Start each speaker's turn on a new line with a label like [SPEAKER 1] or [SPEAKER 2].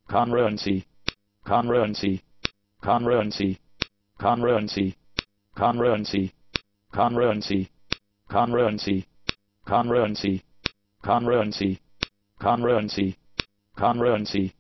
[SPEAKER 1] congruency, congruency, congruency, congruency, congruency, congruency, congruency, congruency, congruency, congruency, congruency.